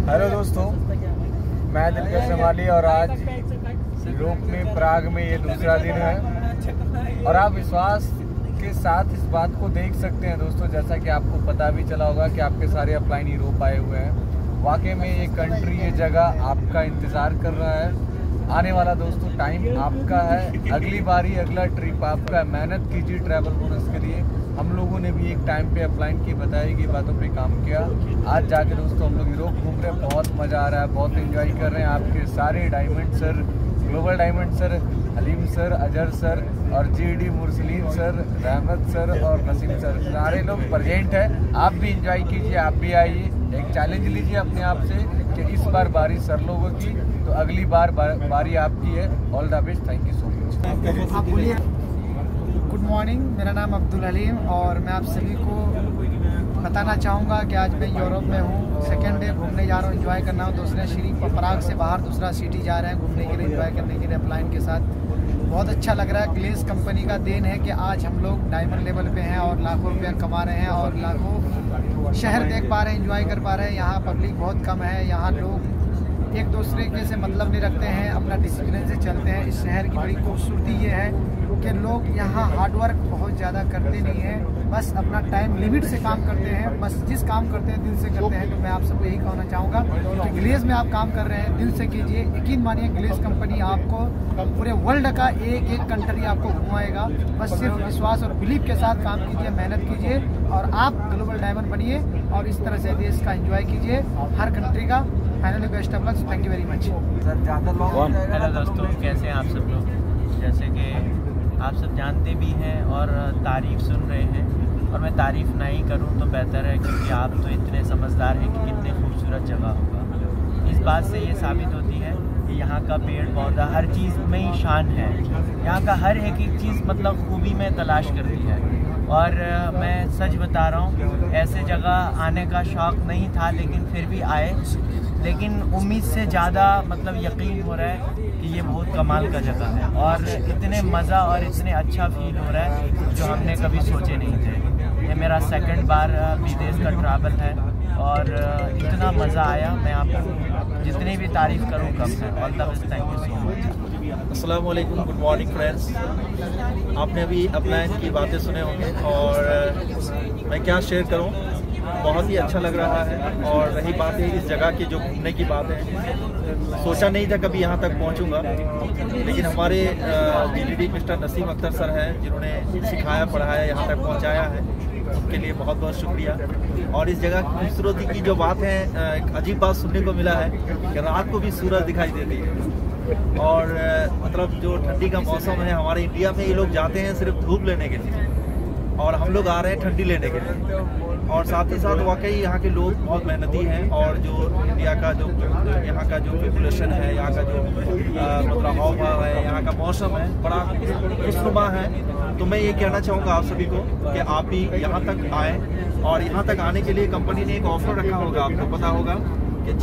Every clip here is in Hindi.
हेलो दोस्तों, मैं दिलकश समाली और आज यूरोप में प्राग में ये दूसरा दिन है और आप विश्वास के साथ इस बात को देख सकते हैं दोस्तों, जैसा कि आपको पता भी चला होगा कि आपके सारे अपलाइन यूरोप आए हुए हैं। वाकई में ये कंट्री, ये जगह आपका इंतज़ार कर रहा है। आने वाला दोस्तों टाइम आपका है, अगली बारी अगला ट्रिप आपका है। मेहनत कीजिए ट्रैवल बोनस के लिए। हम लोगों ने भी एक टाइम पे अपलाइन की बताई गई बातों पे काम किया। आज जाके दोस्तों हम लोग यूरोप घूम रहे हैं, बहुत मज़ा आ रहा है, बहुत एंजॉय कर रहे हैं। आपके सारे diamond sir, global diamond sir, Halim sir, Azhar sir और GD Mursalim sir, Rahmat sir और नसीम सर, सारे लोग प्रेजेंट हैं। आप भी इंजॉय कीजिए, आप भी आइए। एक चैलेंज लीजिए अपने आप से कि इस बार बारी सर लोगों की, तो अगली बार बारी आपकी है। All the best, thank you so much. आप बोलिए। गुड मॉर्निंग, मेरा नाम अब्दुल हलीम और मैं आप सभी को बताना चाहूँगा कि आज मैं यूरोप में हूँ। सेकेंड डे घूमने जा रहा हूँ, एंजॉय करना हूँ। दूसरे श्री प्राग से बाहर दूसरा सिटी जा रहे हैं घूमने के लिए, एंजॉय करने के लिए अपलाइन के साथ। बहुत अच्छा लग रहा है। ग्लेस कंपनी का देन है कि आज हम लोग डायमंड लेवल पे हैं और लाखों रुपया कमा रहे हैं और लाखों शहर देख पा रहे हैं, एंजॉय कर पा रहे हैं। यहाँ पब्लिक बहुत कम है, यहाँ लोग एक दूसरे के से मतलब नहीं रखते हैं, अपना डिसिप्लिन से चलते हैं। इस शहर की बड़ी खूबसूरती ये है कि लोग यहाँ हार्डवर्क बहुत ज़्यादा करते नहीं हैं, बस अपना टाइम लिमिट से काम करते हैं। बस जिस काम करते हैं दिल से करते हैं। तो मैं आप सबको यही कहना चाहूँगा कि ग्लेस में आप काम कर रहे हैं, दिल से कीजिए। यकीन मानिए ग्लेस कंपनी आपको पूरे वर्ल्ड का एक एक कंट्री आपको घुमाएगा। बस सिर्फ विश्वास और बिलीव के साथ काम कीजिए, मेहनत कीजिए और आप ग्लोबल डायमंड बनिए और इस तरह से देश का एंजॉय कीजिए, हर कंट्री का। Finally best of luck, thank you very much. Hello दोस्तों, कैसे हैं आप सब लोग। जैसे कि आप सब जानते भी हैं और तारीफ़ सुन रहे हैं, और मैं तारीफ़ नहीं करूं तो बेहतर है, क्योंकि आप तो इतने समझदार हैं कि कितने खूबसूरत जगह होगा। इस बात से ये साबित होती है कि यहाँ का पेड़ पौधा हर चीज़ में ही शान है। यहाँ का हर एक चीज़ मतलब खूबी में तलाश करती है। और मैं सच बता रहा हूँ, ऐसे जगह आने का शौक़ नहीं था, लेकिन फिर भी आए। लेकिन उम्मीद से ज़्यादा मतलब यकीन हो रहा है कि ये बहुत कमाल का जगह है और इतने मज़ा और इतने अच्छा फील हो रहा है जो हमने कभी सोचे नहीं थे। ये मेरा सेकंड बार विदेश का ट्रैवल है और इतना मज़ा आया, मैं आपको जितनी भी तारीफ़ करूँ कम है। All the best, thank you so much. अस्सलाम वालेकुम, गुड मॉर्निंग फ्रेंड्स। आपने अभी अपलाइन की बातें सुने होंगे और मैं क्या शेयर करूं, बहुत ही अच्छा लग रहा है। और रही बात है इस जगह की, जो घूमने की बात है, सोचा नहीं था कभी यहाँ तक पहुँचूँगा, लेकिन हमारे GD mister Naseem Akhtar sir हैं जिन्होंने सिखाया, पढ़ाया, यहाँ तक पहुँचाया है। उनके लिए बहुत बहुत शुक्रिया। और इस जगह की खूबसूरती की जो बात है, एक अजीब बात सुनने को मिला है कि रात को भी सूरज दिखाई देती है। और मतलब जो ठंडी का मौसम है, हमारे इंडिया में ये लोग जाते हैं सिर्फ धूप लेने के लिए और हम लोग आ रहे हैं ठंडी लेने के लिए। और साथ ही साथ वाकई यहाँ के लोग बहुत मेहनती हैं और जो इंडिया का जो यहाँ का जो पॉपुलेशन है, यहाँ का जो मतलब हाव भाव है, यहाँ का मौसम है, बड़ा खुशनुमा है। तो मैं ये कहना चाहूँगा आप सभी को कि आप भी यहाँ तक आएँ। और यहाँ तक आने के लिए कंपनी ने एक ऑफर रखा होगा, आपको पता होगा कि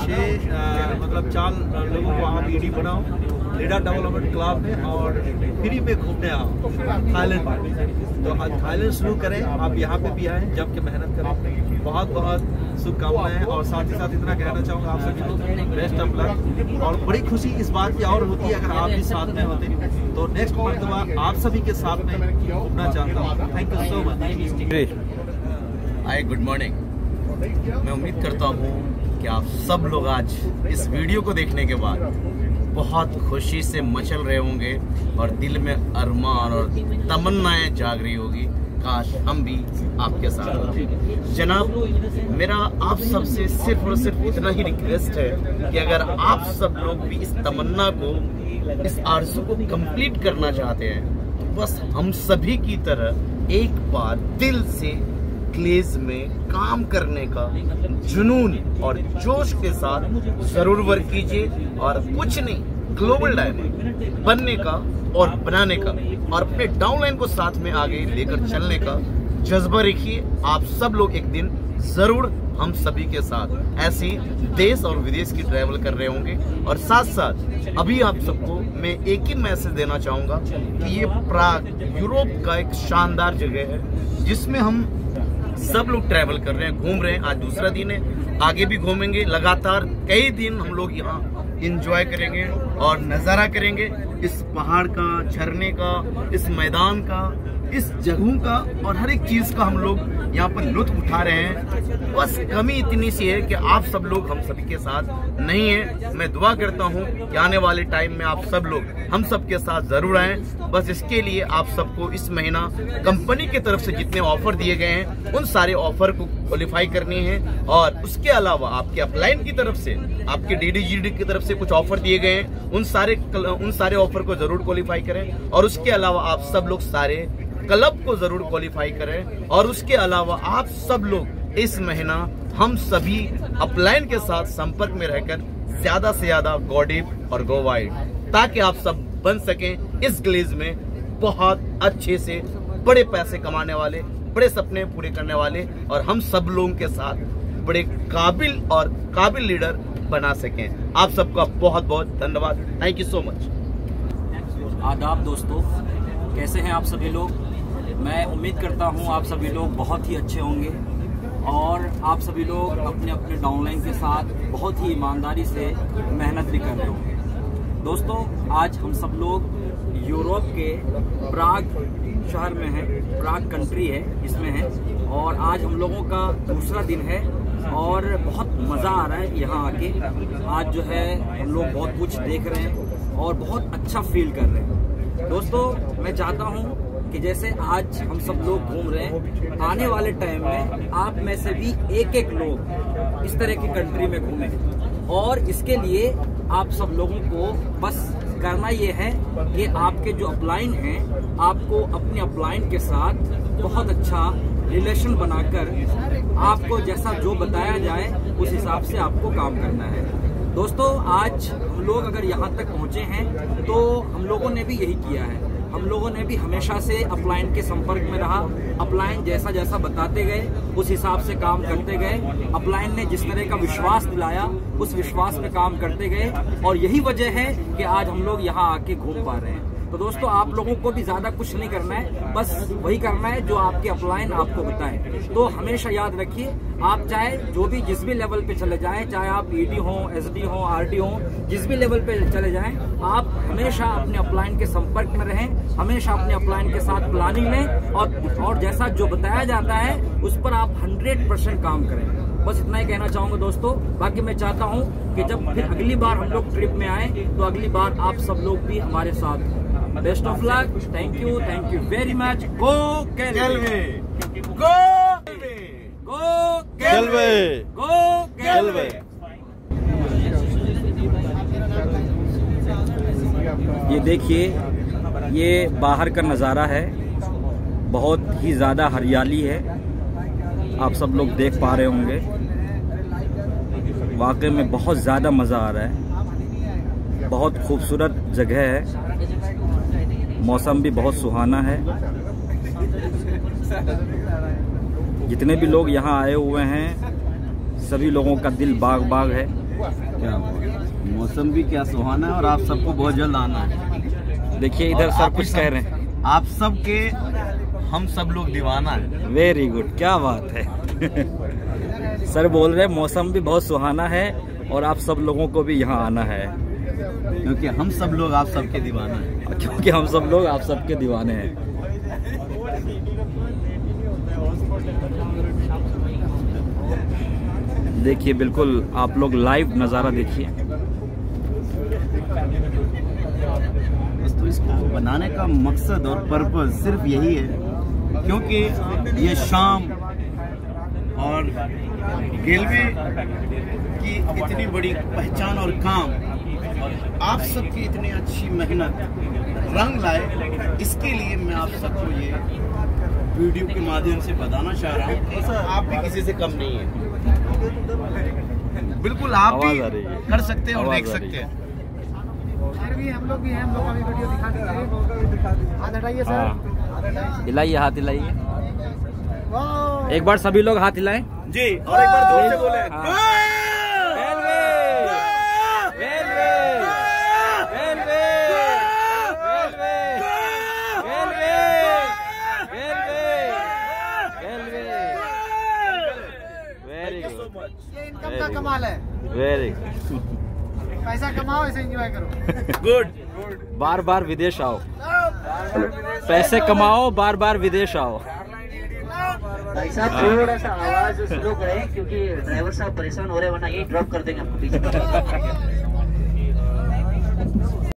4 लोगों को आप ईडी बनाओ लीडर डेवलपमेंट क्लब में और फ्री में घूमने आओ थाईलैंड में। तो आज थाईलैंड शुरू करें, आप यहाँ पे भी आएँ, जम के मेहनत करें। बहुत बहुत शुभकामनाएं। और साथ ही साथ इतना कहना चाहूँगा आप सभी को बेस्ट ऑफ लक। और बड़ी खुशी इस बात की और होती है अगर आप भी साथ में होते, तो नेक्स्ट मरतबा आप सभी के साथ में घूमना चाहता हूँ। Thank you so much. Hi, good morning. मैं उम्मीद करता हूँ कि आप सब लोग आज इस वीडियो को देखने के बाद बहुत खुशी से मचल रहे होंगे और दिल में अरमान और तमन्नाएं जाग रही होगी, काश हम भी आपके साथ होते। जनाब, मेरा आप सब से सिर्फ और सिर्फ इतना ही रिक्वेस्ट है कि अगर आप सब लोग भी इस तमन्ना को, इस आरज़ू को कंप्लीट करना चाहते हैं, तो बस हम सभी की तरह एक बार दिल से ग्लेस में काम करने का जुनून और जोश के साथ जरूर वर्क कीजिए और कुछ नहीं, ग्लोबल डायमंड बनने का और बनाने का और अपने डाउनलाइन को साथ में आगे लेकर चलने का जज्बा रखिए। आप सब लोग एक दिन जरूर हम सभी के साथ ऐसे देश और विदेश की ट्रैवल कर रहे होंगे। और साथ साथ अभी आप सबको मैं एक ही मैसेज देना चाहूँगा कि ये प्राग यूरोप का एक शानदार जगह है जिसमें हम सब लोग ट्रैवल कर रहे हैं, घूम रहे हैं। आज दूसरा दिन है, आगे भी घूमेंगे। लगातार कई दिन हम लोग यहाँ एंजॉय करेंगे और नज़ारा करेंगे इस पहाड़ का, झरने का, इस मैदान का, इस जगहों का, और हर एक चीज का हम लोग यहाँ पर लुत्फ उठा रहे हैं। बस कमी इतनी सी है कि आप सब लोग हम सभी के साथ नहीं है। मैं दुआ करता हूँ कि आने वाले टाइम में आप सब लोग हम सब के साथ जरूर आएं। बस इसके लिए आप सबको इस महीना कंपनी की तरफ से जितने ऑफर दिए गए हैं उन सारे ऑफर को क्वालिफाई करनी है, और उसके अलावा आपके अपलाइन की तरफ से, आपके DDGD की तरफ से कुछ ऑफर दिए गए हैं, उन सारे ऑफर को जरूर क्वालिफाई करें। और उसके अलावा आप सब लोग सारे क्लब को जरूर क्वालिफाई करें। और उसके अलावा आप सब लोग इस महीना हम सभी अपलाइन के साथ संपर्क में रहकर ज्यादा से ज्यादा गो डीप और गो वाइड, ताकि आप सब बन सकें इस ग्लेज में बहुत अच्छे से बड़े पैसे कमाने वाले, बड़े सपने पूरे करने वाले, और हम सब लोगों के साथ बड़े काबिल लीडर बना सकें। आप सबका बहुत बहुत धन्यवाद। Thank you so much. आदाब दोस्तों, कैसे हैं आप सभी लोग? मैं उम्मीद करता हूं आप सभी लोग बहुत ही अच्छे होंगे और आप सभी लोग अपने अपने डाउनलाइन के साथ बहुत ही ईमानदारी से मेहनत भी कर रहे होंगे। दोस्तों, आज हम सब लोग यूरोप के प्राग शहर में हैं, प्राग कंट्री है इसमें है, और आज हम लोगों का दूसरा दिन है और बहुत मज़ा आ रहा है यहाँ आके। आज जो है हम लोग बहुत कुछ देख रहे हैं और बहुत अच्छा फील कर रहे हैं। दोस्तों, मैं चाहता हूँ कि जैसे आज हम सब लोग घूम रहे हैं, आने वाले टाइम में आप में से भी एक लोग इस तरह की कंट्री में घूमें, और इसके लिए आप सब लोगों को बस करना ये है कि आपके जो अपलाइन हैं, आपको अपने अपलाइन के साथ बहुत अच्छा रिलेशन बनाकर आपको जैसा जो बताया जाए उस हिसाब से आपको काम करना है। दोस्तों, आज हम लोग अगर यहाँ तक पहुँचे हैं तो हम लोगों ने भी यही किया है। हम लोगों ने भी हमेशा से अपलाइन के संपर्क में रहा। अपलाइन जैसा जैसा बताते गए उस हिसाब से काम करते गए। अपलाइन ने जिस तरह का विश्वास दिलाया उस विश्वास पे काम करते गए, और यही वजह है कि आज हम लोग यहाँ आके घूम पा रहे हैं। तो दोस्तों, आप लोगों को भी ज्यादा कुछ नहीं करना है, बस वही करना है जो आपके अपलाइन आपको बताए। तो हमेशा याद रखिए, आप चाहे जो भी जिस भी लेवल पे चले जाएं, चाहे आप ED हो, SD हो, RD हो, जिस भी लेवल पे चले जाएं, आप हमेशा अपने अपलाइन के संपर्क में रहें, हमेशा अपने अपलाइन के साथ प्लानिंग में, और जैसा जो बताया जाता है उस पर आप 100% काम करें। बस इतना ही कहना चाहूंगा दोस्तों। बाकी मैं चाहता हूँ कि जब फिर अगली बार हम लोग ट्रिप में आए तो अगली बार आप सब लोग भी हमारे साथ। Best of luck, thank you very much. गो केलवे, गो केलवे, गो केलवे। ये देखिए, ये बाहर का नज़ारा है, बहुत ही ज़्यादा हरियाली है, आप सब लोग देख पा रहे होंगे। वाकई में बहुत ज़्यादा मज़ा आ रहा है, बहुत खूबसूरत जगह है, मौसम भी बहुत सुहाना है। जितने भी लोग यहाँ आए हुए हैं सभी लोगों का दिल बाग बाग है। क्या मौसम भी क्या सुहाना है, और आप सबको बहुत जल्द आना है। देखिए इधर सब कुछ कह रहे हैं, आप सबके हम सब लोग दीवाना है। वेरी गुड, क्या बात है। सर बोल रहे मौसम भी बहुत सुहाना है और आप सब लोगों को भी यहाँ आना है, क्योंकि हम सब लोग आप सबके दीवाना है। क्योंकि हम सब लोग आप सबके दीवाने हैं। देखिए, बिल्कुल आप लोग लाइव नज़ारा देखिए। तो इसको बनाने का मकसद और पर्पस सिर्फ यही है, क्योंकि ये शाम और गेलवे की इतनी बड़ी पहचान और काम, और आप सबकी इतनी अच्छी मेहनत रंग लाए, इसके लिए मैं आप सबको ये वीडियो के माध्यम से बताना चाह रहा हूँ। आप भी किसी से कम नहीं है, बिल्कुल आप भी कर सकते हैं और देख सकते हैं। भी हम लोग भी हैं, हम लोग का भी वीडियो दिखा देते हैं। हाथ हटाइए सर, हिलाइए, हाथ हिलाइए। एक बार सभी लोग हाथ हिलाएं जी, और एक बार जोर से बोले। पैसा कमाओ, ऐसे एंजॉय करो। गुड। बार बार विदेश आओ, पैसे कमाओ, बार बार विदेश आओ। भाई साहब थोड़ा सा आवाज स्लो करें क्योंकि ड्राइवर साहब परेशान हो रहे हैं, वरना यही ड्रॉप कर देंगे आपको पीछे।